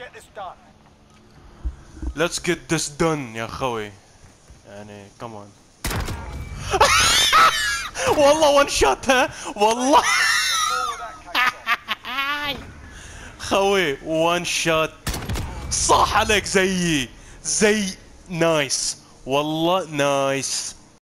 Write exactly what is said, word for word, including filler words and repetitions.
Let's get this done يا خوي. يعني كمان. والله وان شوت ها والله. خوي وان شوت. صح عليك زيي زي نايس والله نايس.